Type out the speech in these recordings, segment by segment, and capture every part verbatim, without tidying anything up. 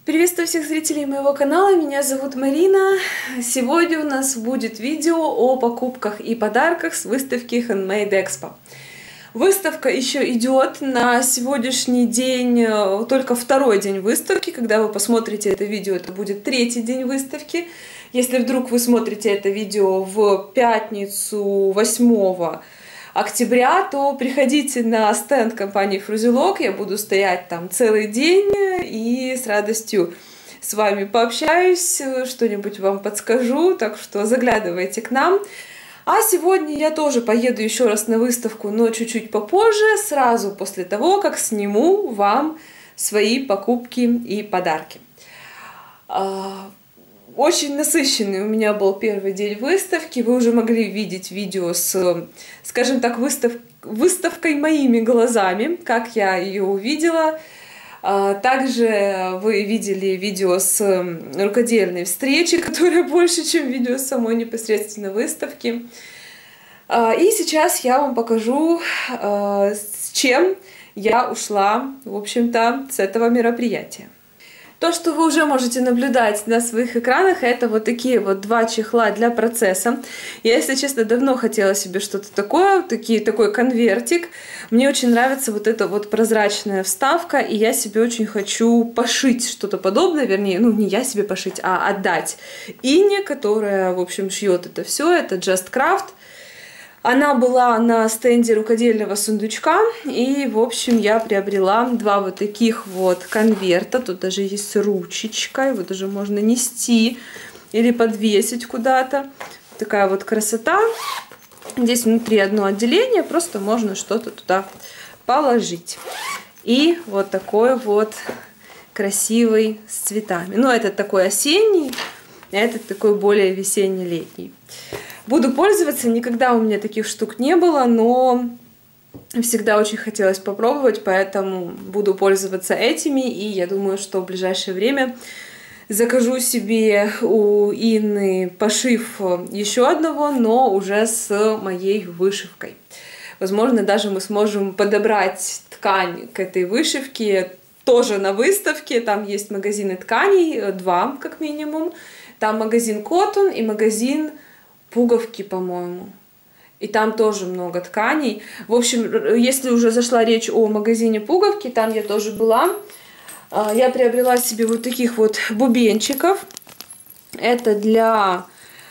Приветствую всех зрителей моего канала, меня зовут Марина. Сегодня у нас будет видео о покупках и подарках с выставки Handmade Expo. Выставка еще идет, на сегодняшний день только второй день выставки. Когда вы посмотрите это видео, это будет третий день выставки. Если вдруг вы смотрите это видео в пятницу восьмого октября, то приходите на стенд компании Fruzilok, я буду стоять там целый день и с радостью с вами пообщаюсь, что-нибудь вам подскажу, так что заглядывайте к нам. А сегодня я тоже поеду еще раз на выставку, но чуть-чуть попозже, сразу после того, как сниму вам свои покупки и подарки. Очень насыщенный у меня был первый день выставки. Вы уже могли видеть видео с, скажем так, выстав... выставкой моими глазами, как я ее увидела. Также вы видели видео с рукодельной встречи, которая больше, чем видео самой непосредственно выставки. И сейчас я вам покажу, с чем я ушла, в общем-то, с этого мероприятия. То, что вы уже можете наблюдать на своих экранах, это вот такие вот два чехла для процесса. Я, если честно, давно хотела себе что-то такое, такие, такой конвертик. Мне очень нравится вот эта вот прозрачная вставка, и я себе очень хочу пошить что-то подобное, вернее, ну не я себе пошить, а отдать Инне, которая, в общем, шьет это все, это Just Craft. Она была на стенде рукодельного сундучка, и, в общем, я приобрела два вот таких вот конверта. Тут даже есть ручечка, его даже можно нести или подвесить куда-то. Такая вот красота. Здесь внутри одно отделение, просто можно что-то туда положить. И вот такой вот красивый с цветами. Ну, этот такой осенний, а этот такой более весенне-летний. Буду пользоваться, никогда у меня таких штук не было, но всегда очень хотелось попробовать, поэтому буду пользоваться этими, и я думаю, что в ближайшее время закажу себе у Инны пошив еще одного, но уже с моей вышивкой. Возможно, даже мы сможем подобрать ткань к этой вышивке тоже на выставке. Там есть магазины тканей, два как минимум. Там магазин Cotton и магазин Пуговки, по-моему. И там тоже много тканей. В общем, если уже зашла речь о магазине Пуговки, там я тоже была. Я приобрела себе вот таких вот бубенчиков. Это для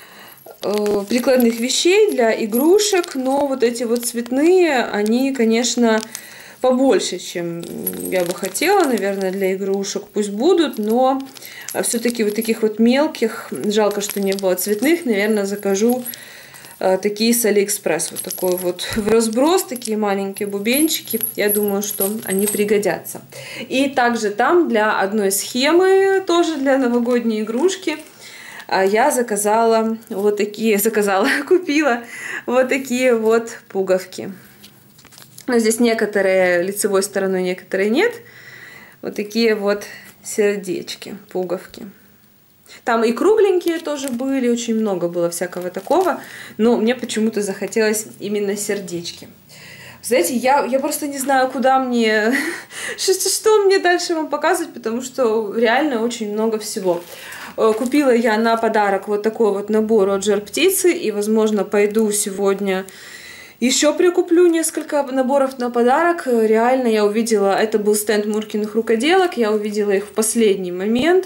э, прикладных вещей, для игрушек. Но вот эти вот цветные, они, конечно, побольше, чем я бы хотела, наверное, для игрушек. Пусть будут, но все-таки вот таких вот мелких, жалко, что не было цветных, наверное, закажу э, такие с Алиэкспресс. Вот такой вот в разброс, такие маленькие бубенчики. Я думаю, что они пригодятся. И также там для одной схемы, тоже для новогодней игрушки, э, я заказала вот такие, заказала, купила вот такие вот пуговки. Но здесь некоторые лицевой стороной, некоторые нет. Вот такие вот сердечки, пуговки. Там и кругленькие тоже были, очень много было всякого такого. Но мне почему-то захотелось именно сердечки. Знаете, я, я просто не знаю, куда мне, что, что мне дальше вам показывать, потому что реально очень много всего. Купила я на подарок вот такой вот набор от Жар-Птицы, и, возможно, пойду сегодня еще прикуплю несколько наборов на подарок. Реально я увидела, это был стенд Муркиных рукоделок, я увидела их в последний момент.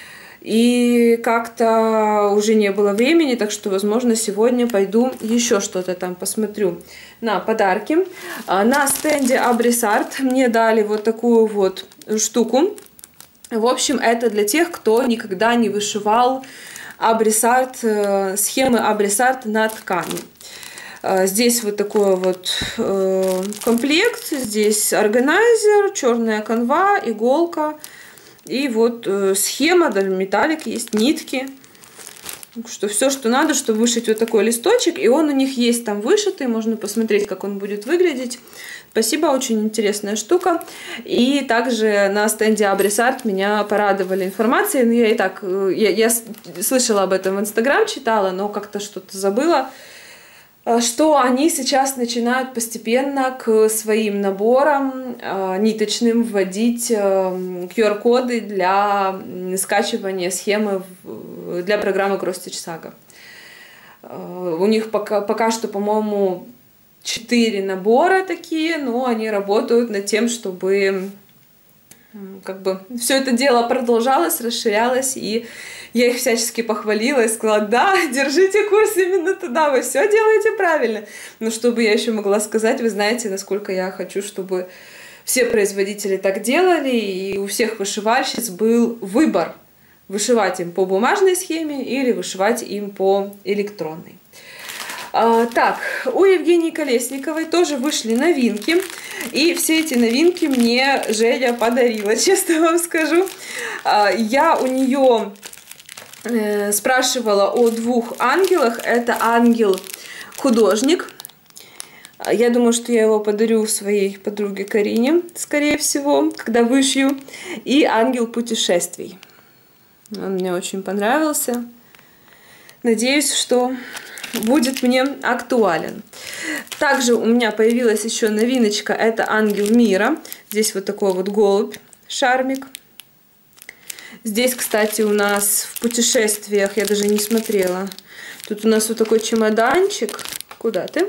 И как-то уже не было времени, так что, возможно, сегодня пойду еще что-то там посмотрю на подарки. На стенде Абрисарт мне дали вот такую вот штуку. В общем, это для тех, кто никогда не вышивал Абрисарт, схемы Абрисарт на ткани. Здесь вот такой вот э, комплект, здесь органайзер, черная канва, иголка и вот э, схема, даже металлик есть, нитки. Что все, что надо, чтобы вышить вот такой листочек, и он у них есть там вышитый, можно посмотреть, как он будет выглядеть. Спасибо, очень интересная штука. И также на стенде Абрисарт меня порадовали информацией, но я и так, я, я слышала об этом в Инстаграм, читала, но как-то что-то забыла. что они сейчас начинают постепенно к своим наборам э, ниточным вводить э, ку ар-коды для скачивания схемы в, для программы Cross Stitch Saga. Э, у них пока, пока что, по-моему, четыре набора такие, но они работают над тем, чтобы как бы все это дело продолжалось, расширялось, и я их всячески похвалила и сказала: да, держите курс именно туда, вы все делаете правильно. Но чтобы я еще могла сказать, вы знаете, насколько я хочу, чтобы все производители так делали, и у всех вышивальщиц был выбор: вышивать им по бумажной схеме или вышивать им по электронной. А, так, у Евгении Колесниковой тоже вышли новинки, и все эти новинки мне Женя подарила, честно вам скажу. А, я у нее э, спрашивала о двух ангелах. Это ангел-художник. Я думаю, что я его подарю своей подруге Карине, скорее всего, когда вышью. И ангел путешествий. Он мне очень понравился. Надеюсь, что будет мне актуален. Также у меня появилась еще новиночка. Это ангел мира. Здесь вот такой вот голубь, шармик. Здесь, кстати, у нас в путешествиях, я даже не смотрела. Тут у нас вот такой чемоданчик. Куда ты?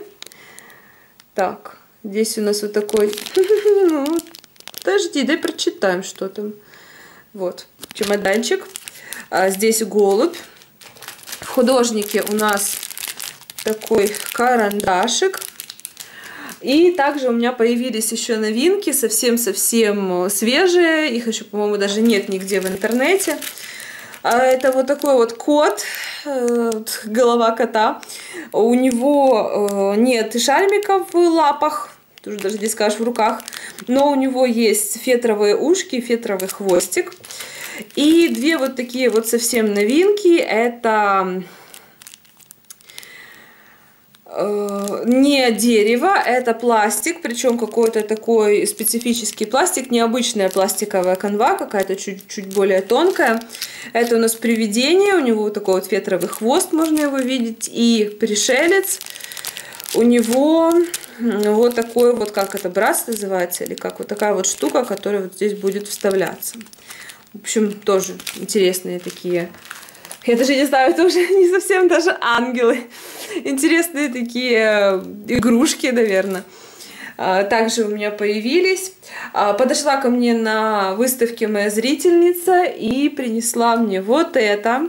Так, здесь у нас вот такой... Ну, подожди, дай прочитаем, что там. Вот, чемоданчик. А здесь голубь. В художнике у нас такой карандашик. И также у меня появились еще новинки, совсем-совсем свежие. Их еще, по-моему, даже нет нигде в интернете. Это вот такой вот кот, голова кота. У него нет шармиков в лапах, тоже даже здесь скажешь в руках, но у него есть фетровые ушки, фетровый хвостик. И две вот такие вот совсем новинки. Это э, не дерево, это пластик, причем какой-то такой специфический пластик, необычная пластиковая канва, какая-то чуть-чуть более тонкая. Это у нас привидение, у него вот такой вот фетровый хвост, можно его видеть, и пришелец. У него вот такой вот, как это, брац называется, или как вот такая вот штука, которая вот здесь будет вставляться. В общем, тоже интересные такие. Я даже не знаю, это уже не совсем даже ангелы. Интересные такие игрушки, наверное. Также у меня появились. Подошла ко мне на выставке моя зрительница и принесла мне вот это.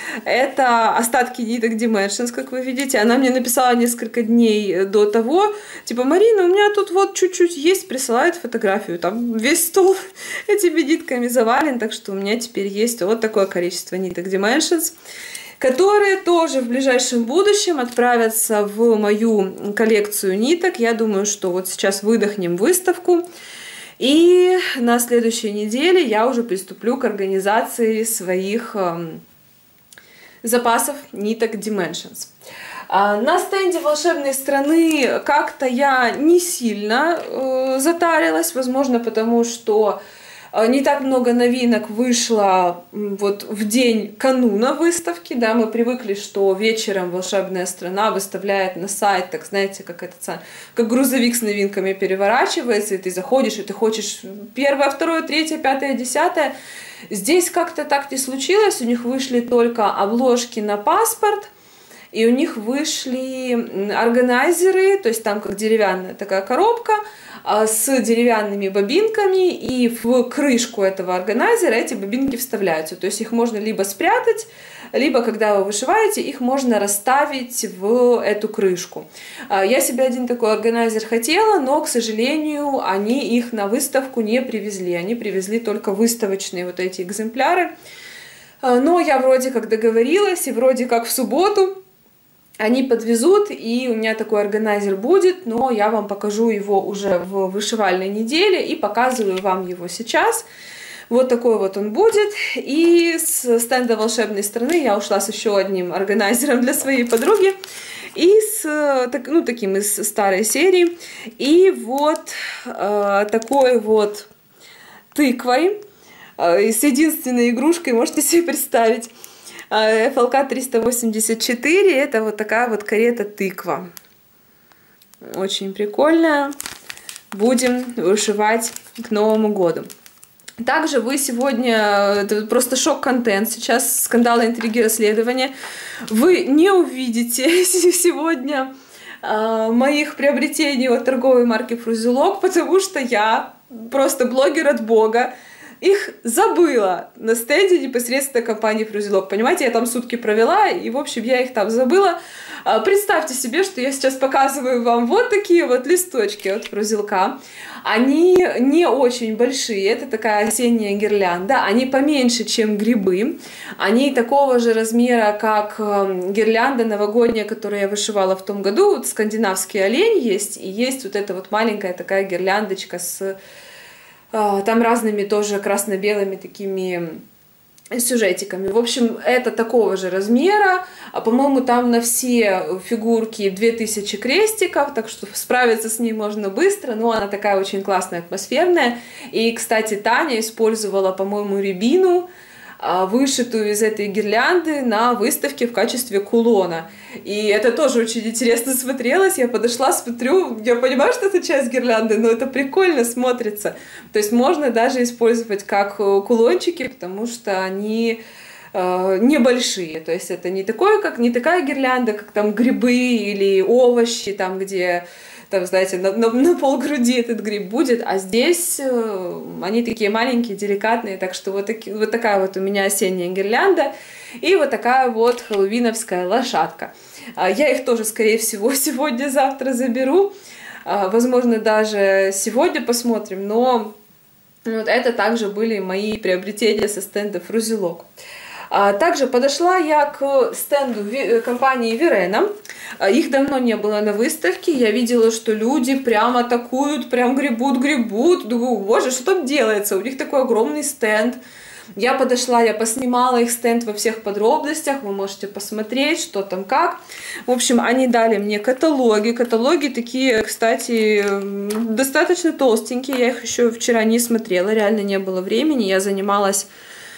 Это остатки ниток Dimensions, как вы видите. Она мне написала несколько дней до того, типа: Марина, у меня тут вот чуть-чуть есть, присылает фотографию. Там весь стол этими нитками завален, так что у меня теперь есть вот такое количество ниток Dimensions, которые тоже в ближайшем будущем отправятся в мою коллекцию ниток. Я думаю, что вот сейчас выдохнем выставку, и на следующей неделе я уже приступлю к организации своих эм, запасов ниток Dimensions. А на стенде волшебной страны как-то я не сильно э, затарилась, возможно, потому что не так много новинок вышло вот в день кануна выставки, да, мы привыкли, что вечером волшебная страна выставляет на сайт, так знаете, как этот, как грузовик с новинками переворачивается, и ты заходишь, и ты хочешь первое, второе, третье, пятое, десятое. Здесь как-то так не случилось, у них вышли только обложки на паспорт, и у них вышли органайзеры, то есть там как деревянная такая коробка с деревянными бобинками, и в крышку этого органайзера эти бобинки вставляются. То есть их можно либо спрятать, либо, когда вы вышиваете, их можно расставить в эту крышку. Я себе один такой органайзер хотела, но, к сожалению, они их на выставку не привезли. Они привезли только выставочные вот эти экземпляры. Но я вроде как договорилась, и вроде как в субботу они подвезут, и у меня такой органайзер будет, но я вам покажу его уже в вышивальной неделе и показываю вам его сейчас. Вот такой вот он будет. И с стенда волшебной страны я ушла с еще одним органайзером для своей подруги. И с, ну, таким из старой серии. И вот э, такой вот тыквой, э, с единственной игрушкой, можете себе представить. эф эл ка триста восемьдесят четыре, это вот такая вот карета-тыква. Очень прикольная. Будем вышивать к Новому году. Также вы сегодня, это просто шок-контент, сейчас скандалы, интриги, расследования, вы не увидите сегодня э, моих приобретений от торговой марки Fruzilok, потому что я просто блогер от бога, их забыла на стенде непосредственно компании Fruzilok. Понимаете, я там сутки провела, и, в общем, я их там забыла. Представьте себе, что я сейчас показываю вам вот такие вот листочки от Fruzilok. Они не очень большие, это такая осенняя гирлянда, они поменьше, чем грибы, они такого же размера, как гирлянда новогодняя, которую я вышивала в том году. Вот скандинавский олень есть, и есть вот эта вот маленькая такая гирляндочка с там разными тоже красно-белыми такими сюжетиками. В общем, это такого же размера. А, по-моему, там на все фигурки две тысячи крестиков, так что справиться с ней можно быстро, но она такая очень классная, атмосферная. И, кстати, Таня использовала, по-моему, рябину, вышитую из этой гирлянды на выставке в качестве кулона. И это тоже очень интересно смотрелось. Я подошла, смотрю, я понимаю, что это часть гирлянды, но это прикольно смотрится. То есть можно даже использовать как кулончики, потому что они э, небольшие. То есть это не такое, как не такая гирлянда, как там грибы или овощи, там где там, знаете, на, на, на полгруди этот гриб будет, а здесь э, они такие маленькие, деликатные, так что вот, таки, вот такая вот у меня осенняя гирлянда и вот такая вот хэллоуиновская лошадка. А, я их тоже, скорее всего, сегодня-завтра заберу, а, возможно, даже сегодня посмотрим, но вот это также были мои приобретения со стенда Fruzilok. Также подошла я к стенду компании Virena. Их давно не было на выставке. Я видела, что люди прям атакуют, прям гребут-гребут. Думаю, боже, что там делается? У них такой огромный стенд. Я подошла, я поснимала их стенд во всех подробностях. Вы можете посмотреть, что там как. В общем, они дали мне каталоги. Каталоги такие, кстати, достаточно толстенькие. Я их еще вчера не смотрела, реально не было времени. Я занималась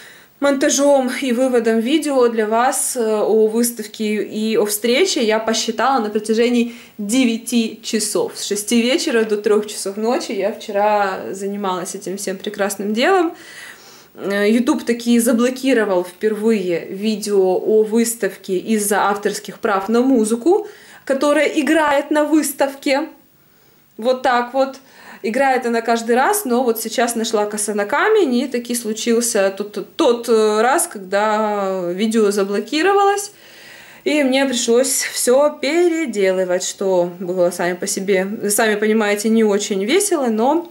монтажом и выводом видео для вас о выставке и о встрече. Я посчитала на протяжении девяти часов. С шести вечера до трёх часов ночи я вчера занималась этим всем прекрасным делом. YouTube таки заблокировал впервые видео о выставке из-за авторских прав на музыку, которая играет на выставке. Вот так вот. Играет она каждый раз, но вот сейчас нашла коса на камень, и таки случился тот, тот раз, когда видео заблокировалось, и мне пришлось все переделывать, что было сами по себе, сами понимаете, не очень весело, но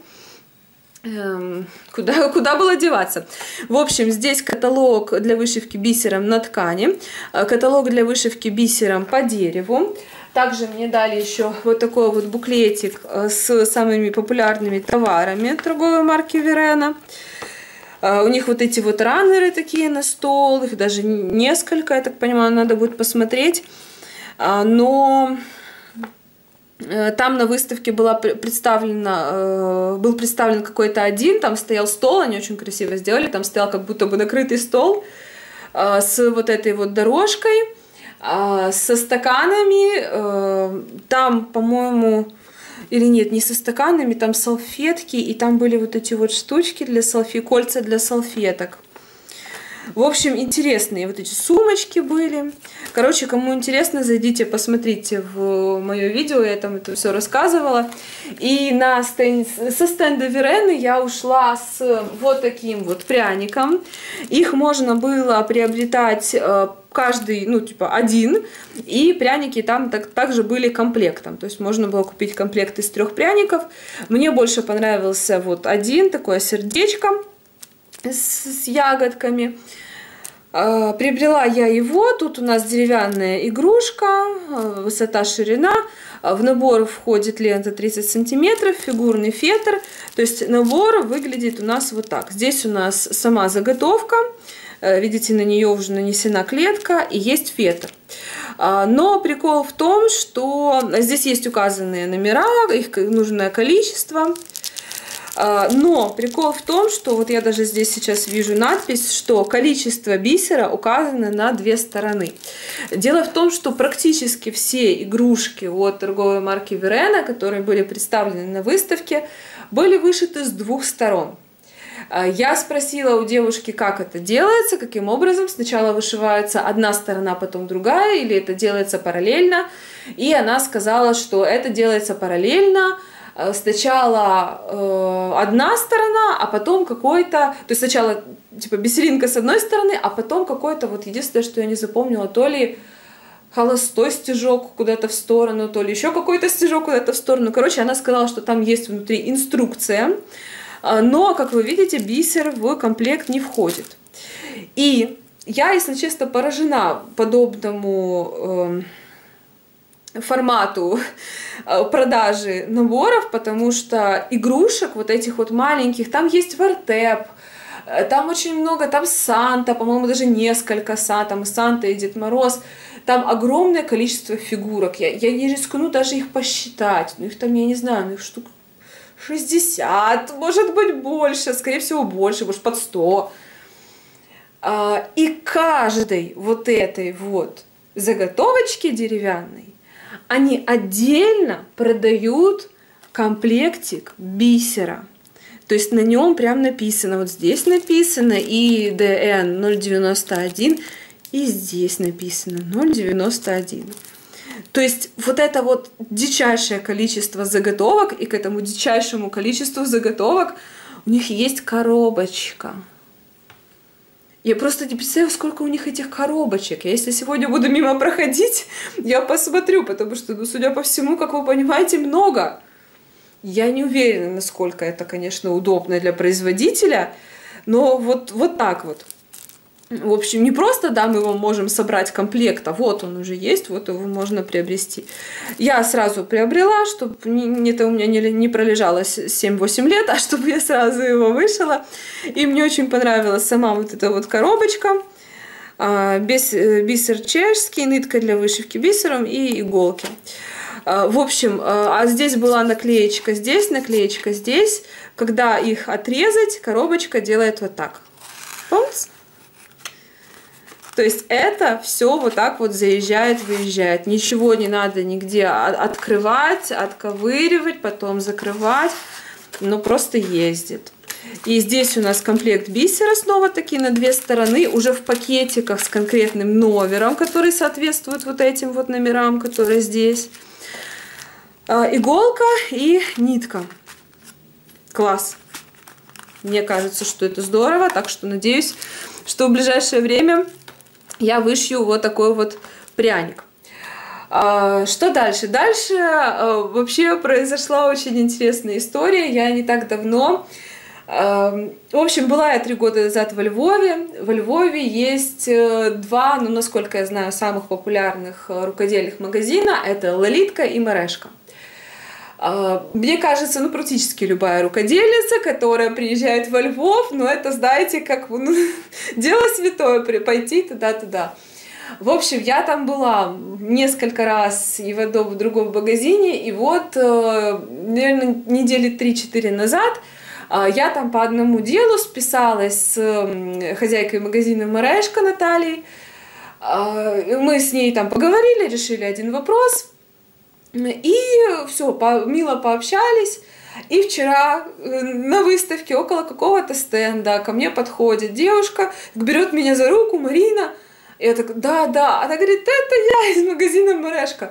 эм, куда, куда было деваться. В общем, здесь каталог для вышивки бисером на ткани, каталог для вышивки бисером по дереву. Также мне дали еще вот такой вот буклетик с самыми популярными товарами торговой марки Virena. У них вот эти вот раннеры такие на стол, их даже несколько, я так понимаю, надо будет посмотреть. Но там на выставке была представлена, был представлен какой-то один, там стоял стол, они очень красиво сделали, там стоял как будто бы накрытый стол с вот этой вот дорожкой. Со стаканами, там, по-моему, или нет, не со стаканами, там салфетки, и там были вот эти вот штучки для салфеток, кольца для салфеток. В общем, интересные вот эти сумочки были. Короче, кому интересно, зайдите, посмотрите в мое видео, я там это все рассказывала. И на стенд, со стенда Virena я ушла с вот таким вот пряником. Их можно было приобретать каждый, ну, типа, один. И пряники там так, также были комплектом. То есть можно было купить комплект из трех пряников. Мне больше понравился вот один, такое сердечко с, с ягодками. А, приобрела я его. Тут у нас деревянная игрушка, высота, ширина. В набор входит лента тридцать сантиметров, фигурный фетр. То есть набор выглядит у нас вот так. Здесь у нас сама заготовка. Видите, на нее уже нанесена клетка и есть фетр. Но прикол в том, что здесь есть указанные номера, их нужное количество. Но прикол в том, что вот я даже здесь сейчас вижу надпись, что количество бисера указано на две стороны. Дело в том, что практически все игрушки от торговой марки Верена, которые были представлены на выставке, были вышиты с двух сторон. Я спросила у девушки, как это делается, каким образом. Сначала вышивается одна сторона, потом другая, или это делается параллельно. И она сказала, что это делается параллельно. Сначала э, одна сторона, а потом какой-то... То есть сначала типа бисеринка с одной стороны, а потом какой-то... Вот единственное, что я не запомнила, то ли холостой стежок куда-то в сторону, то ли еще какой-то стежок куда-то в сторону. Короче, она сказала, что там есть внутри инструкция. Но, как вы видите, бисер в комплект не входит. И я, если честно, поражена подобному... Э, формату продажи наборов, потому что игрушек вот этих вот маленьких, там есть вертеп, там очень много, там Санта, по-моему, даже несколько Санта, там Санта и Дед Мороз, там огромное количество фигурок, я, я не рискну даже их посчитать, ну их там, я не знаю, ну их штук шестьдесят, может быть больше, скорее всего больше, может под сто. И каждой вот этой вот заготовочки деревянной они отдельно продают комплектик бисера. То есть на нем прям написано, вот здесь написано и ди эн ноль девяносто один, и здесь написано ноль девяносто один. То есть вот это вот дичайшее количество заготовок, и к этому дичайшему количеству заготовок у них есть коробочка. Я просто не представляю, сколько у них этих коробочек. Я если сегодня буду мимо проходить, я посмотрю, потому что, ну, судя по всему, как вы понимаете, много. Я не уверена, насколько это, конечно, удобно для производителя, но вот, вот так вот. В общем, не просто, да, мы его можем собрать комплект, а вот он уже есть, вот его можно приобрести. Я сразу приобрела, чтобы это у меня не, не пролежало семь-восемь лет, а чтобы я сразу его вышила. И мне очень понравилась сама вот эта вот коробочка. Бисер чешский, нитка для вышивки бисером и иголки. В общем, а здесь была наклеечка здесь, наклеечка здесь. Когда их отрезать, коробочка делает вот так. Помните? То есть это все вот так вот заезжает, выезжает. Ничего не надо нигде открывать, отковыривать, потом закрывать. Ну, просто ездит. И здесь у нас комплект бисера снова таки на две стороны, уже в пакетиках с конкретным номером, который соответствует вот этим вот номерам, которые здесь. Иголка и нитка. Класс. Мне кажется, что это здорово, так что надеюсь, что в ближайшее время я вышью вот такой вот пряник. Что дальше? Дальше вообще произошла очень интересная история. Я не так давно... В общем, была я три года назад во Львове. Во Львове есть два, ну, насколько я знаю, самых популярных рукодельных магазина. Это Лолитка и Мережка. Мне кажется, ну, практически любая рукодельница, которая приезжает во Львов, ну, это, знаете, как, ну, дело святое, пойти туда-туда. В общем, я там была несколько раз и в одном, и в другом магазине, и вот, наверное, недели три-четыре назад я там по одному делу списалась с хозяйкой магазина Мережка Натальей. Мы с ней там поговорили, решили один вопрос. И все, по, мило пообщались. И вчера на выставке около какого-то стенда ко мне подходит девушка, берет меня за руку, Марина. И я так, да, да. Она говорит, это я из магазина Мережка.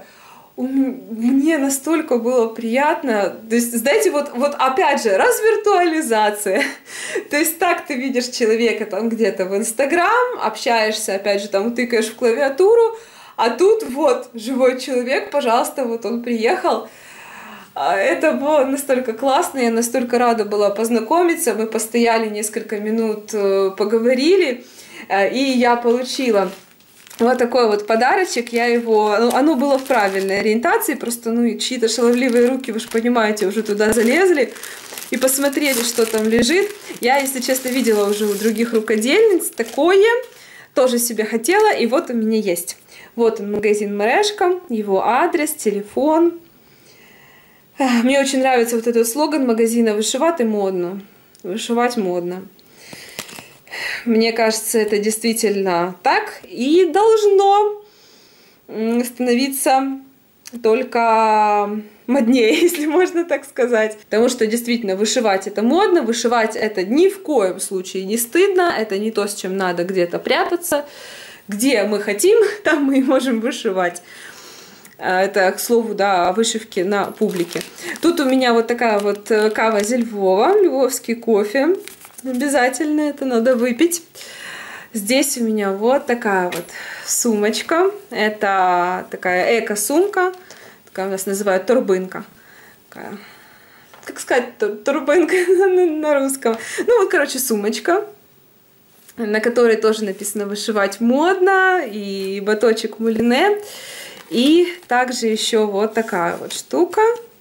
Мне настолько было приятно. То есть, знаете, вот, вот опять же, развиртуализация. То есть так ты видишь человека там где-то в Инстаграм, общаешься, опять же, там тыкаешь в клавиатуру, а тут вот живой человек, пожалуйста, вот он приехал. Это было настолько классно, я настолько рада была познакомиться. Мы постояли несколько минут, поговорили, и я получила вот такой вот подарочек. Я его, ну, оно было в правильной ориентации, просто, ну, чьи-то шаловливые руки, вы же понимаете, уже туда залезли и посмотрели, что там лежит. Я, если честно, видела уже у других рукодельниц такое, тоже себе хотела, и вот у меня есть. Вот он, магазин Мережка, его адрес, телефон. Мне очень нравится вот этот слоган магазина «Вышивать модно». Вышивать модно. Мне кажется, это действительно так и должно становиться только моднее, если можно так сказать. Потому что действительно вышивать это модно, вышивать это ни в коем случае не стыдно, это не то, с чем надо где-то прятаться. Где мы хотим, там мы и можем вышивать. Это, к слову, да, о вышивке на публике. Тут у меня вот такая вот кава зі Львова, львовский кофе. Обязательно это надо выпить. Здесь у меня вот такая вот сумочка. Это такая эко-сумка. Такая у нас называют торбинка. Такая, как сказать, торбинка на русском. Ну вот, короче, сумочка, на которой тоже написано «Вышивать модно», и баточек мулине. И также еще вот такая вот штука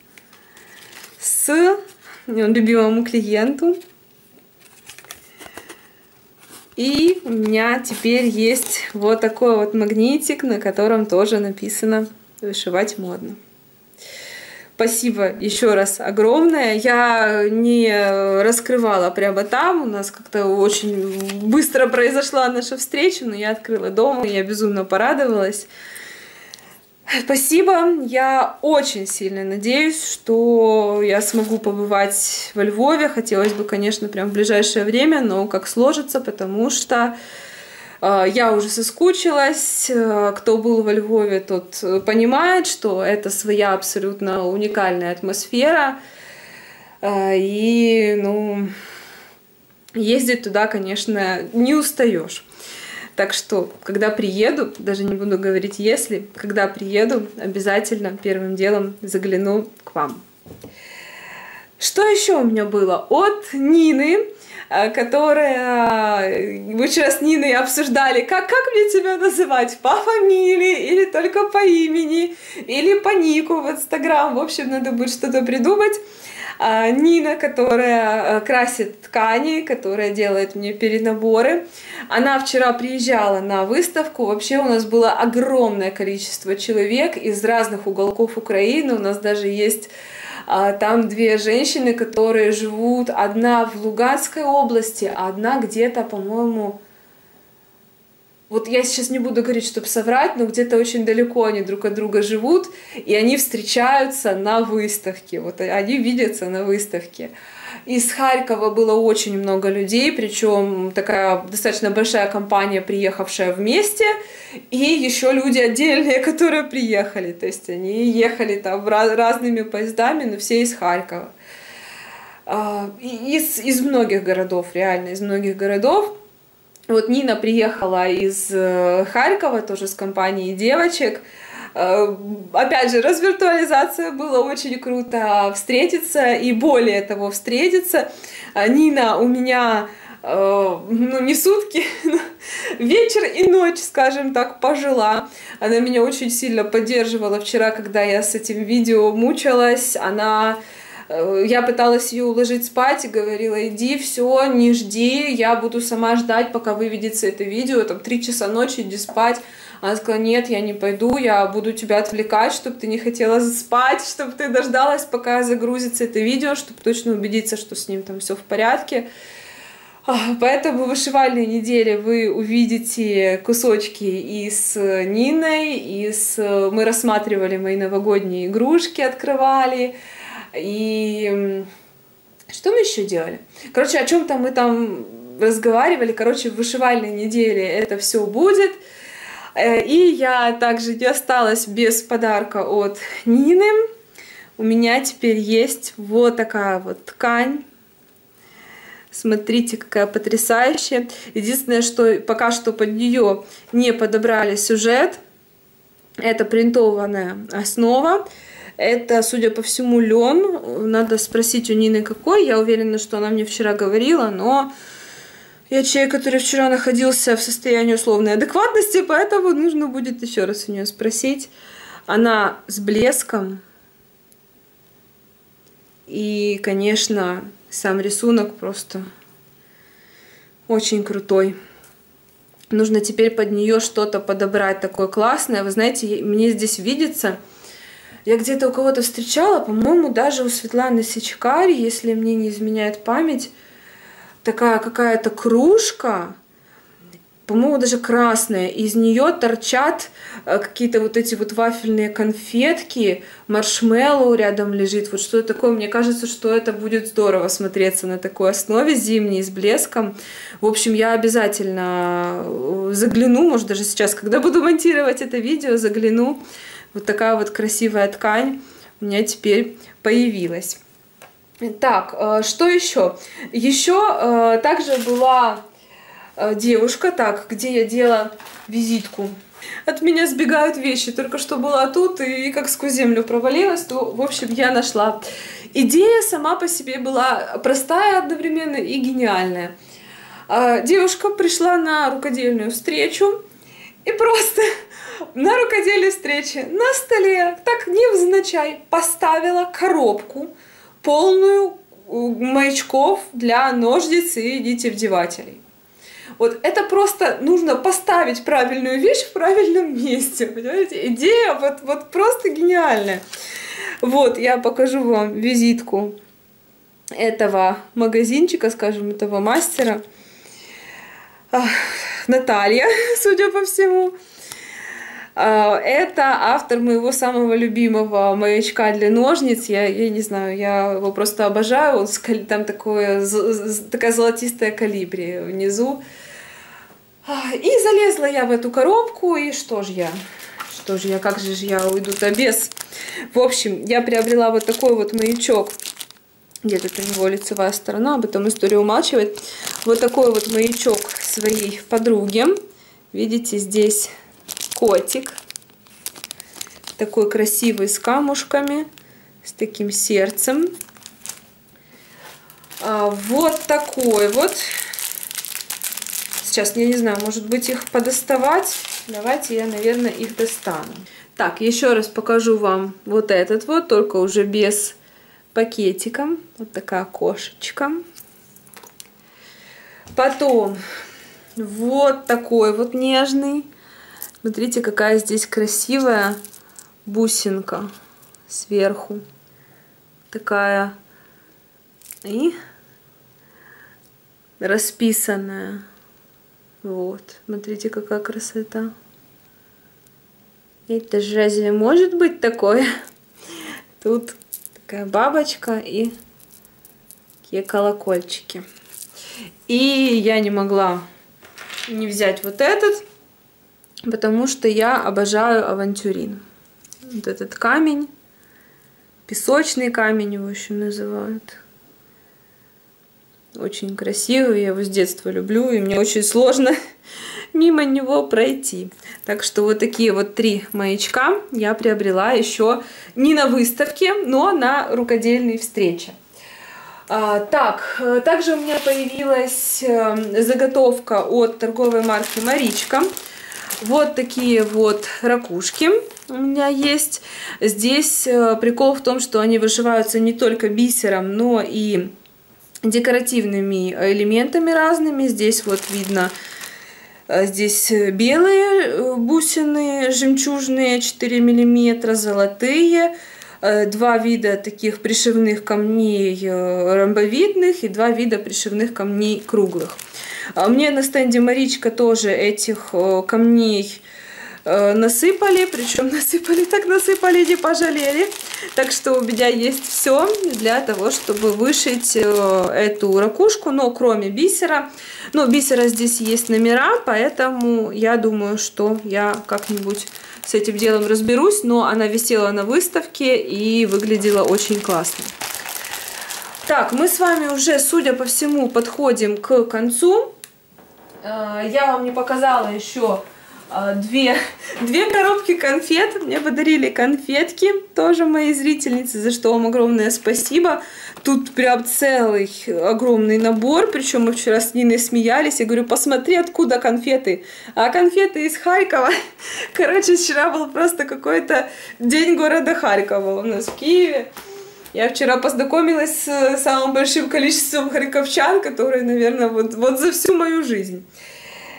с любимому клиенту. И у меня теперь есть вот такой вот магнитик, на котором тоже написано «Вышивать модно». Спасибо еще раз огромное. Я не раскрывала прямо там. У нас как-то очень быстро произошла наша встреча, но я открыла дома, и я безумно порадовалась. Спасибо. Я очень сильно надеюсь, что я смогу побывать во Львове. Хотелось бы, конечно, прям в ближайшее время, но как сложится, потому что э, я уже соскучилась. Кто был во Львове, тот понимает, что это своя абсолютно уникальная атмосфера. Э, и, ну, ездить туда, конечно, не устаешь. Так что, когда приеду, даже не буду говорить если, когда приеду, обязательно первым делом загляну к вам. Что еще у меня было? От Нины, которая... Мы вчера с Ниной обсуждали, как, как мне тебя называть, по фамилии, или только по имени, или по нику в Инстаграм. В общем, надо будет что-то придумать. Нина, которая красит ткани, которая делает мне перенаборы. Она вчера приезжала на выставку. Вообще у нас было огромное количество человек из разных уголков Украины. У нас даже есть а, там две женщины, которые живут. Одна в Луганской области, а одна где-то, по-моему... Вот я сейчас не буду говорить, чтобы соврать, но где-то очень далеко они друг от друга живут, и они встречаются на выставке. Вот они видятся на выставке. Из Харькова было очень много людей, причем такая достаточно большая компания, приехавшая вместе, и еще люди отдельные, которые приехали. То есть они ехали там разными поездами, но все из Харькова. Из, из многих городов, реально, из многих городов. Вот Нина приехала из Харькова, тоже с компанией девочек. Опять же, развиртуализация, было очень круто встретиться, и более того, встретиться. Нина у меня, ну, не сутки, вечер и ночь, скажем так, пожила. Она меня очень сильно поддерживала вчера, когда я с этим видео мучилась. Она... Я пыталась ее уложить спать и говорила: иди, все, не жди, я буду сама ждать, пока выведется это видео, там три часа ночи, иди спать. Она сказала: нет, я не пойду, я буду тебя отвлекать, чтобы ты не хотела спать, чтобы ты дождалась, пока загрузится это видео, чтобы точно убедиться, что с ним там все в порядке. Поэтому в вышивальной неделе вы увидите кусочки и с Ниной, и с... мы рассматривали мои новогодние игрушки, открывали. И что мы еще делали? Короче, о чем-то мы там разговаривали. Короче, в вышивальной неделе это все будет. И я также не осталась без подарка от Нины. У меня теперь есть вот такая вот ткань. Смотрите, какая потрясающая. Единственное, что пока что под нее не подобрали сюжет. Это принтованная основа. Это, судя по всему, лен. Надо спросить у Нины, какой. Я уверена, что она мне вчера говорила, но я человек, который вчера находился в состоянии условной адекватности, поэтому нужно будет еще раз у нее спросить. Она с блеском. И, конечно, сам рисунок просто очень крутой. Нужно теперь под нее что-то подобрать такое классное. Вы знаете, мне здесь видится... Я где-то у кого-то встречала, по-моему, даже у Светланы Сичкари, если мне не изменяет память, такая какая-то кружка, по-моему, даже красная, из нее торчат какие-то вот эти вот вафельные конфетки, маршмеллоу рядом лежит, вот что-то такое. Мне кажется, что это будет здорово смотреться на такой основе зимней с блеском. В общем, я обязательно загляну, может даже сейчас, когда буду монтировать это видео, загляну. Вот такая вот красивая ткань у меня теперь появилась. Так, что еще? Еще также была девушка, так, где я делала визитку. От меня сбегают вещи, только что была тут и как сквозь землю провалилась, то, в общем, я нашла. Идея сама по себе была простая одновременно и гениальная. Девушка пришла на рукодельную встречу и просто на рукодельной встрече на столе, так невзначай, поставила коробку, полную маячков для ножниц и нитевдевателей. Вот это просто нужно поставить правильную вещь в правильном месте, понимаете? Идея вот, вот просто гениальная. Вот, я покажу вам визитку этого магазинчика, скажем, этого мастера. Наталья, судя по всему. Это автор моего самого любимого маячка для ножниц. Я, я не знаю, я его просто обожаю. Он, там такое, такая золотистая колибри внизу. И залезла я в эту коробку, и что же я? Что же я, как же я уйду-то без? В общем, я приобрела вот такой вот маячок. Где-то у него лицевая сторона, об этом история умалчивает. Вот такой вот маячок своей подруге. Видите, здесь котик. Такой красивый, с камушками, с таким сердцем. Вот такой вот. Сейчас, я не знаю, может быть, их подоставать. Давайте я, наверное, их достану. Так, еще раз покажу вам вот этот вот, только уже без пакетика. Вот такая кошечка. Потом вот такой вот нежный. Смотрите, какая здесь красивая бусинка сверху. Такая и расписанная. Вот, смотрите, какая красота. Это же разве может быть такое? Тут такая бабочка и такие колокольчики. И я не могла не взять вот этот, потому что я обожаю авантюрин. Вот этот камень, песочный камень его еще называют. Очень красивый, я его с детства люблю, и мне очень сложно мимо него пройти. Так что вот такие вот три маячка я приобрела еще не на выставке, но на рукодельной встрече. А, так, также у меня появилась заготовка от торговой марки Маричка. Вот такие вот ракушки у меня есть. Здесь прикол в том, что они вышиваются не только бисером, но и декоративными элементами разными. Здесь вот видно, здесь белые бусины жемчужные четыре миллиметра, золотые, два вида таких пришивных камней ромбовидных и два вида пришивных камней круглых. Мне на стенде Маричка тоже этих камней насыпали, причем насыпали, так насыпали, не пожалели. Так что у меня есть все для того, чтобы вышить эту ракушку, но кроме бисера. Но бисера здесь есть номера, поэтому я думаю, что я как-нибудь с этим делом разберусь. Но она висела на выставке и выглядела очень классно. Так, мы с вами уже, судя по всему, подходим к концу. Я вам не показала еще Две, две коробки конфет. Мне подарили конфетки, тоже мои зрительницы, за что вам огромное спасибо. Тут прям целый огромный набор, причем мы вчера с Ниной смеялись. Я говорю, посмотри, откуда конфеты. А конфеты из Харькова. Короче, вчера был просто какой-то день города Харькова у нас в Киеве. Я вчера познакомилась с самым большим количеством харьковчан, которые, наверное, вот, вот за всю мою жизнь.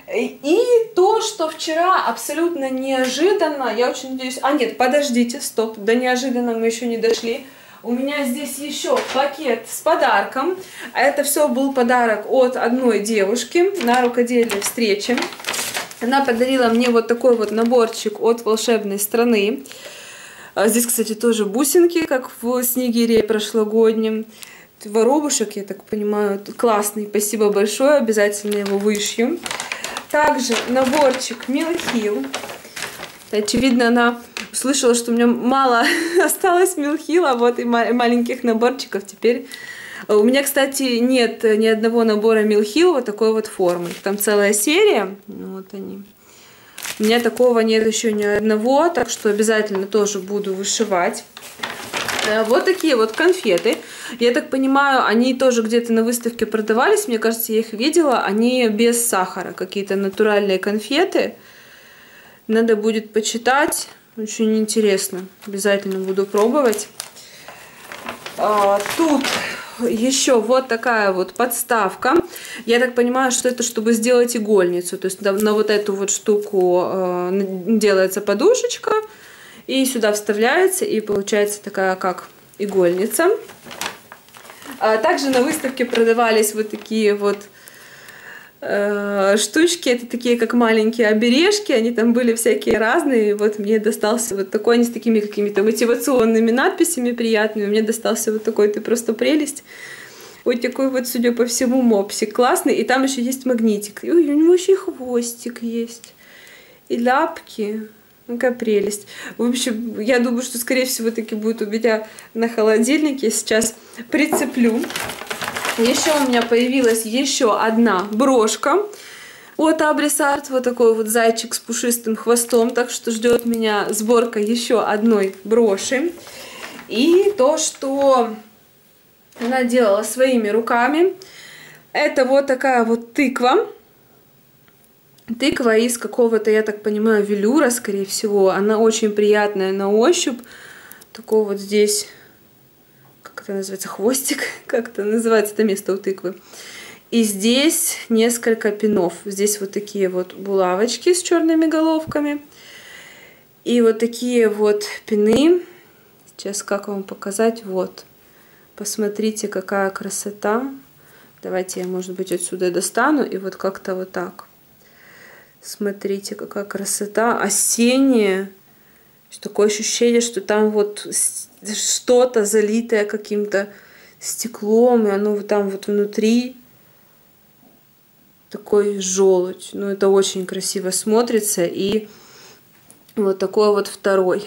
И то, что вчера абсолютно неожиданно, я очень надеюсь... А нет, подождите, стоп, до неожиданного мы еще не дошли. У меня здесь еще пакет с подарком. Это все был подарок от одной девушки на рукодельной встрече. Она подарила мне вот такой вот наборчик от волшебной страны. Здесь, кстати, тоже бусинки, как в снегире прошлогоднем. Воробушек, я так понимаю, классный. Спасибо большое, обязательно его вышью. Также наборчик Милхил. Очевидно, она услышала, что у меня мало осталось Милхила, вот и маленьких наборчиков теперь. У меня, кстати, нет ни одного набора Милхил вот такой вот формы. Там целая серия. Вот они. У меня такого нет еще ни одного, так что обязательно тоже буду вышивать. Вот такие вот конфеты. Я так понимаю, они тоже где-то на выставке продавались. Мне кажется, я их видела. Они без сахара. Какие-то натуральные конфеты. Надо будет почитать. Очень интересно. Обязательно буду пробовать. А, тут еще вот такая вот подставка. Я так понимаю, что это чтобы сделать игольницу. То есть на, на вот эту вот штуку э, делается подушечка. И сюда вставляется, и получается такая как игольница. А также на выставке продавались вот такие вот э, штучки. Это такие как маленькие обережки. Они там были всякие разные. И вот мне достался вот такой, они с такими какими-то мотивационными надписями приятными. Мне достался вот такой, ты просто прелесть. Вот такой вот, судя по всему, мопсик классный. И там еще есть магнитик. И, ой, у него еще и хвостик есть. И лапки. Какая прелесть. В общем, я думаю, что, скорее всего, таки будет у меня на холодильнике. Сейчас прицеплю. Еще у меня появилась еще одна брошка от Abris Art. Вот такой вот зайчик с пушистым хвостом. Так что ждет меня сборка еще одной броши. И то, что она делала своими руками. Это вот такая вот тыква. Тыква из какого-то, я так понимаю, велюра, скорее всего. Она очень приятная на ощупь. Такой вот здесь, как это называется, хвостик. Как это называется, это место у тыквы. И здесь несколько пинов. Здесь вот такие вот булавочки с черными головками. И вот такие вот пины. Сейчас как вам показать? Вот. Посмотрите, какая красота. Давайте я, может быть, отсюда достану. И вот как-то вот так. Смотрите, какая красота. Осенняя. Такое ощущение, что там вот что-то залитое каким-то стеклом. И оно вот там вот внутри. Такой желудь. Ну, это очень красиво смотрится. И вот такой вот второй.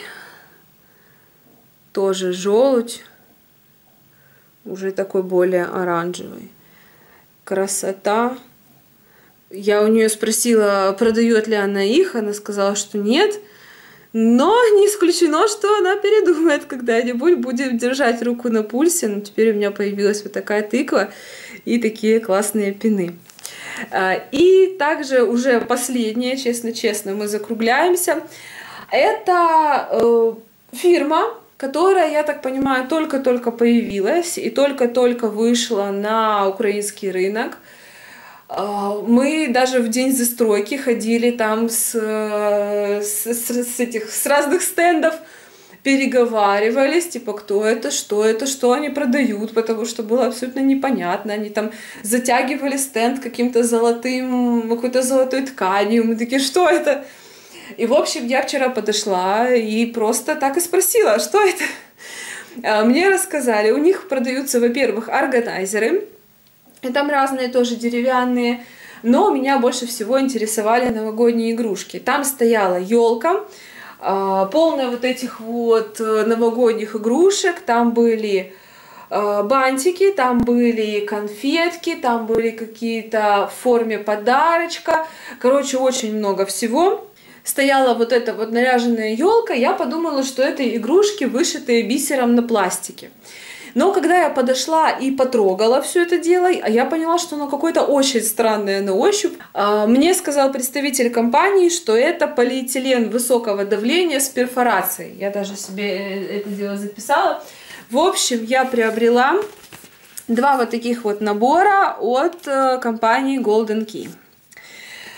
Тоже желудь. Уже такой более оранжевый. Красота. Я у нее спросила, продает ли она их. Она сказала, что нет. Но не исключено, что она передумает когда-нибудь. Будем держать руку на пульсе. Но теперь у меня появилась вот такая тыква и такие классные пины. И также уже последнее, честно-честно, мы закругляемся. Это э, фирма, которая, я так понимаю, только-только появилась и только-только вышла на украинский рынок. Мы даже в день застройки ходили там с, с, с, этих, с разных стендов, переговаривались, типа, кто это, что это, что они продают, потому что было абсолютно непонятно. Они там затягивали стенд каким-то золотым, какой-то золотой тканью. Мы такие, что это? И, в общем, я вчера подошла и просто так и спросила, что это? Мне рассказали, у них продаются, во-первых, органайзеры. И там разные тоже деревянные, но меня больше всего интересовали новогодние игрушки. Там стояла елка, полная вот этих вот новогодних игрушек, там были бантики, там были конфетки, там были какие-то в форме подарочка, короче, очень много всего. Стояла вот эта вот наряженная елка, я подумала, что это игрушки, вышитые бисером на пластике. Но когда я подошла и потрогала все это дело, я поняла, что оно какое-то очень странное на ощупь. Мне сказал представитель компании, что это полиэтилен высокого давления с перфорацией. Я даже себе это дело записала. В общем, я приобрела два вот таких вот набора от компании Golden Key.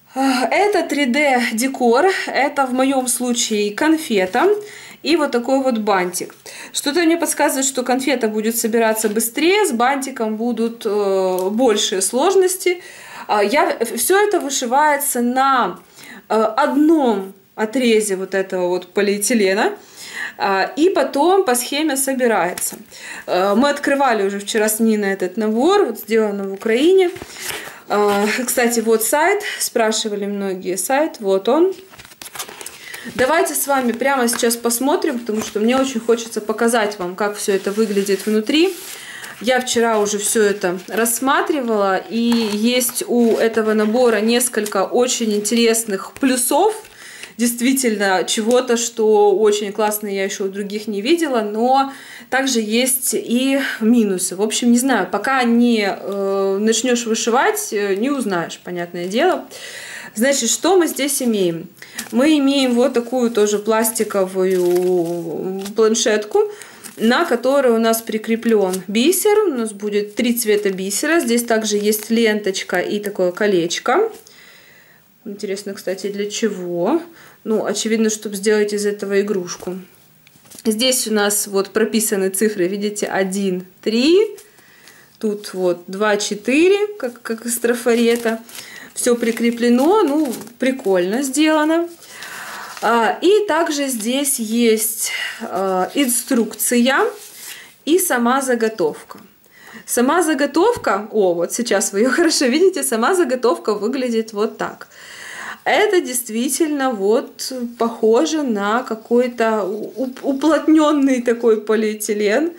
Это три дэ декор, это в моем случае конфета и вот такой вот бантик. Что-то мне подсказывает, что конфета будет собираться быстрее, с бантиком будут э, большие сложности. Я, все это вышивается на э, одном отрезе вот этого вот полиэтилена. И потом по схеме собирается. Мы открывали уже вчера с Ниной этот набор, вот сделано в Украине. Кстати, вот сайт, спрашивали многие сайт, вот он. Давайте с вами прямо сейчас посмотрим, потому что мне очень хочется показать вам, как все это выглядит внутри. Я вчера уже все это рассматривала, и есть у этого набора несколько очень интересных плюсов. Действительно, чего-то, что очень классно, я еще у других не видела, но также есть и минусы. В общем, не знаю, пока не э, начнешь вышивать, не узнаешь, понятное дело. Значит, что мы здесь имеем? Мы имеем вот такую тоже пластиковую планшетку, на которой у нас прикреплен бисер. У нас будет три цвета бисера. Здесь также есть ленточка и такое колечко. Интересно, кстати, для чего? Ну, очевидно, чтобы сделать из этого игрушку. Здесь у нас вот прописаны цифры, видите, один, три. Тут вот два, четыре, как, как из трафарета. Все прикреплено, ну, прикольно сделано. И также здесь есть инструкция и сама заготовка. Сама заготовка, о, вот сейчас вы ее хорошо видите, сама заготовка выглядит вот так. Это действительно вот похоже на какой-то уплотненный такой полиэтилен.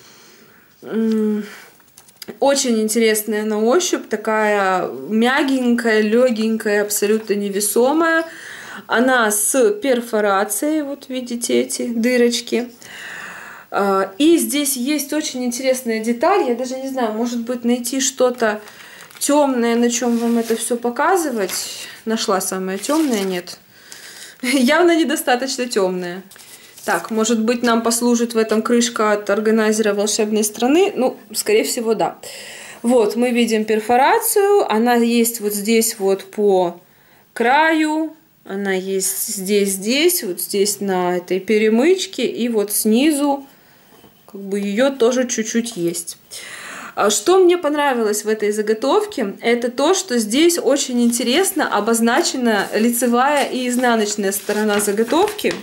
Очень интересная на ощупь, такая мягенькая, легенькая, абсолютно невесомая. Она с перфорацией, вот видите эти дырочки. И здесь есть очень интересная деталь, я даже не знаю, может быть, найти что-то темное, на чем вам это все показывать. Нашла самое темное, нет. Явно недостаточно темное. Так, может быть, нам послужит в этом крышка от органайзера волшебной страны? Ну, скорее всего, да. Вот, мы видим перфорацию. Она есть вот здесь вот по краю. Она есть здесь, здесь, вот здесь на этой перемычке. И вот снизу как бы ее тоже чуть-чуть есть. Что мне понравилось в этой заготовке, это то, что здесь очень интересно обозначена лицевая и изнаночная сторона заготовки.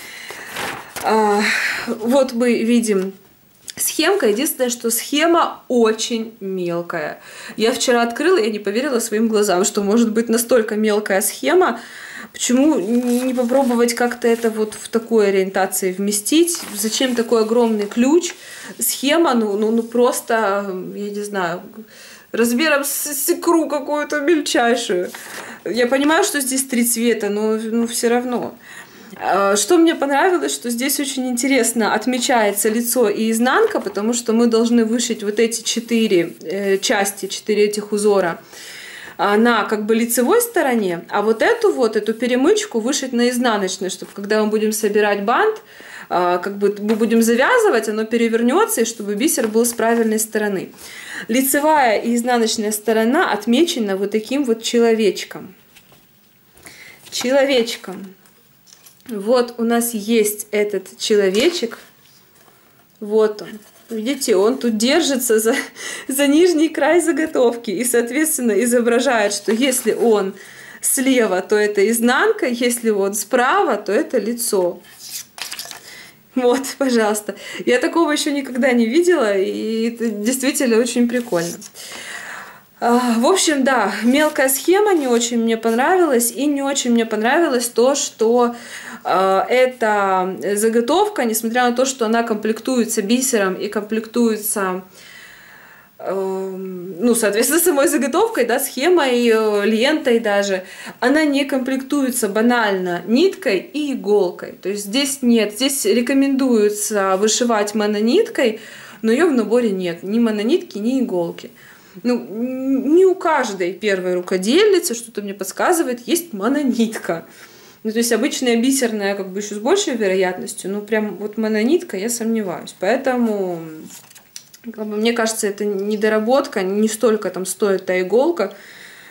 Вот мы видим схемка. Единственное, что схема очень мелкая. Я вчера открыла, я не поверила своим глазам, что может быть настолько мелкая схема. Почему не попробовать как-то это вот в такой ориентации вместить? Зачем такой огромный ключ? Схема, ну, ну, ну просто, я не знаю, размером с икру какую-то мельчайшую. Я понимаю, что здесь три цвета, но ну, все равно. Что мне понравилось, что здесь очень интересно отмечается лицо и изнанка, потому что мы должны вышить вот эти четыре части, четыре этих узора на как бы лицевой стороне, а вот эту вот, эту перемычку вышить на изнаночной, чтобы когда мы будем собирать бант, как бы мы будем завязывать, оно перевернется, и чтобы бисер был с правильной стороны. Лицевая и изнаночная сторона отмечена вот таким вот человечком. Человечком. Вот у нас есть этот человечек. Вот он. Видите, он тут держится за, за нижний край заготовки. И, соответственно, изображает, что если он слева, то это изнанка. Если он справа, то это лицо. Вот, пожалуйста. Я такого еще никогда не видела. И это действительно очень прикольно. В общем, да, мелкая схема не очень мне понравилась. И не очень мне понравилось то, что э, эта заготовка, несмотря на то, что она комплектуется бисером и комплектуется, э, ну, соответственно, самой заготовкой, да, схемой, э, лентой даже, она не комплектуется банально ниткой и иголкой. То есть здесь нет, здесь рекомендуется вышивать монониткой, но ее в наборе нет, ни мононитки, ни иголки. Ну, не у каждой первой рукодельницы, что-то мне подсказывает, есть мононитка. Ну, то есть обычная бисерная, как бы еще с большей вероятностью, ну, прям вот мононитка, я сомневаюсь. Поэтому, как бы, мне кажется, это недоработка, не столько там стоит та иголка,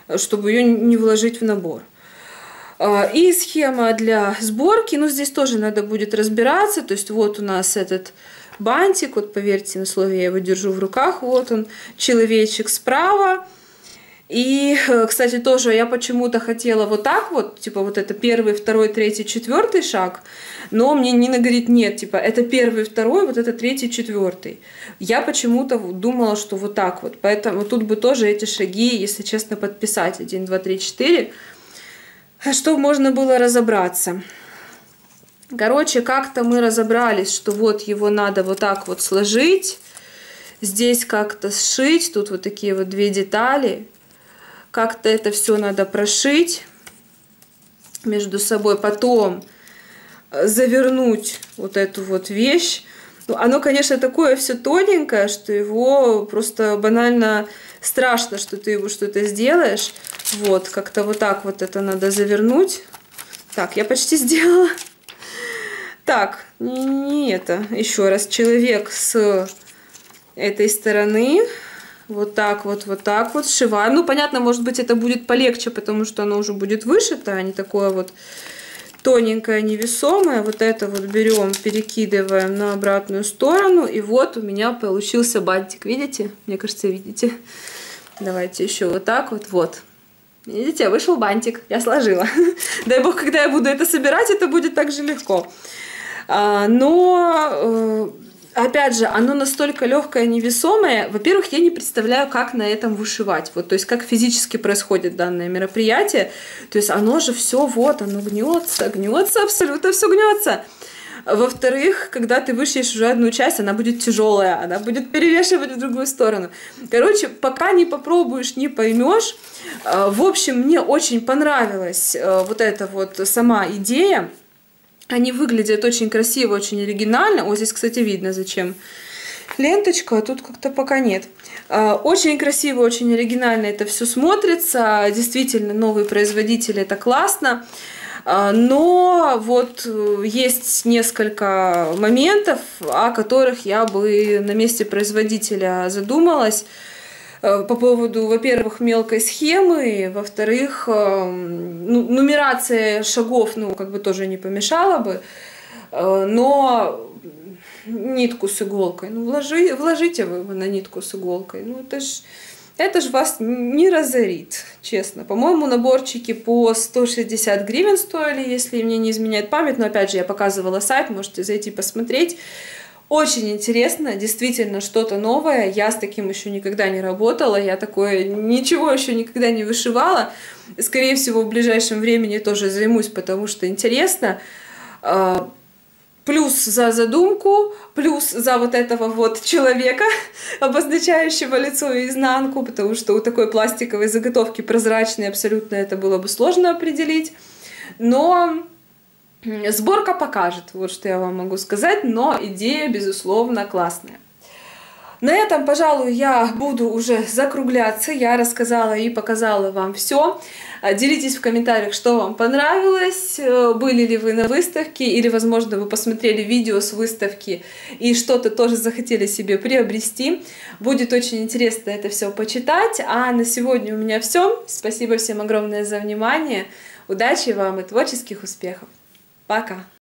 чтобы ее не вложить в набор. И схема для сборки, ну здесь тоже надо будет разбираться, то есть вот у нас этот бантик, вот поверьте на слово, я его держу в руках, вот он, человечек справа. И, кстати, тоже я почему-то хотела вот так вот, типа вот это первый, второй, третий, четвертый шаг, но мне Нина говорит, нет, типа это первый, второй, вот это третий, четвертый. Я почему-то думала, что вот так вот, поэтому тут бы тоже эти шаги, если честно, подписать, один, два, три, четыре, чтобы можно было разобраться. Короче, как-то мы разобрались, что вот его надо вот так вот сложить, здесь как-то сшить, тут вот такие вот две детали. Как-то это все надо прошить между собой, потом завернуть вот эту вот вещь. Ну, оно, конечно, такое все тоненькое, что его просто банально страшно, что ты его что-то сделаешь. Вот, как-то вот так вот это надо завернуть. Так, я почти сделала. Так, не это. Еще раз, человек с этой стороны. Вот так вот, вот так вот сшиваем. Ну, понятно, может быть, это будет полегче, потому что оно уже будет вышито, а не такое вот тоненькое, невесомое. Вот это вот берем, перекидываем на обратную сторону. И вот у меня получился бантик. Видите? Мне кажется, видите. Давайте еще вот так вот. Вот. Видите, вышел бантик. Я сложила. Дай бог, когда я буду это собирать, это будет так же легко. Но... Опять же, оно настолько легкое, невесомое. Во-первых, я не представляю, как на этом вышивать. Вот, то есть, как физически происходит данное мероприятие. То есть, оно же все, вот, оно гнется, гнется, абсолютно все гнется. Во-вторых, когда ты вышьешь уже одну часть, она будет тяжелая, она будет перевешивать в другую сторону. Короче, пока не попробуешь, не поймешь. В общем, мне очень понравилась вот эта вот сама идея. Они выглядят очень красиво, очень оригинально. Вот здесь, кстати, видно, зачем ленточка, а тут как-то пока нет. Очень красиво, очень оригинально это все смотрится. Действительно, новые производители, это классно. Но вот есть несколько моментов, о которых я бы на месте производителя задумалась. По поводу, во-первых, мелкой схемы, во-вторых, ну, нумерация шагов, ну, как бы тоже не помешала бы, но нитку с иголкой, ну, вложи, вложите вы на нитку с иголкой, ну, это ж, это ж вас не разорит, честно. По-моему, наборчики по сто шестьдесят гривен стоили, если мне не изменяет память, но, опять же, я показывала сайт, можете зайти посмотреть. Очень интересно, действительно что-то новое. Я с таким еще никогда не работала, я такое ничего еще никогда не вышивала. Скорее всего, в ближайшем времени тоже займусь, потому что интересно. Плюс за задумку, плюс за вот этого вот человека, обозначающего лицо и изнанку, потому что у такой пластиковой заготовки прозрачной абсолютно это было бы сложно определить. Но... сборка покажет, вот что я вам могу сказать, но идея, безусловно, классная. На этом, пожалуй, я буду уже закругляться. Я рассказала и показала вам все. Делитесь в комментариях, что вам понравилось, были ли вы на выставке, или, возможно, вы посмотрели видео с выставки и что-то тоже захотели себе приобрести. Будет очень интересно это все почитать. А на сегодня у меня все. Спасибо всем огромное за внимание. Удачи вам и творческих успехов. Пока!